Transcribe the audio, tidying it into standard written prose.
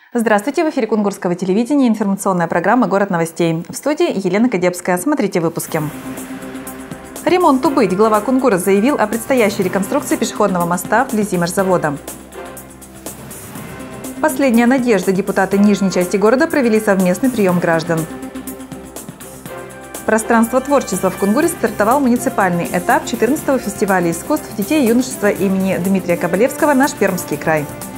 Здравствуйте! В эфире Кунгурского телевидения информационная программа «Город новостей». В студии Елена Кадебская. Смотрите выпуски. Ремонту быть. Глава Кунгура заявил о предстоящей реконструкции пешеходного моста вблизи машзавода. Последняя надежда. Депутаты нижней части города провели совместный прием граждан. Пространство творчества в Кунгуре стартовал муниципальный этап 14-го фестиваля искусств детей и юношества имени Дмитрия Кабалевского «Наш Пермский край».